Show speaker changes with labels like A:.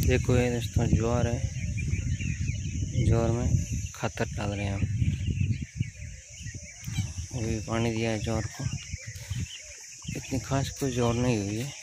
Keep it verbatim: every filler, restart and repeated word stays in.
A: देखो ये दोस्तों ज्वार है, ज्वार में खातर डाल रहे हैं हम। अभी पानी दिया है ज्वार को, इतनी खास कोई ज्वार नहीं हुई है।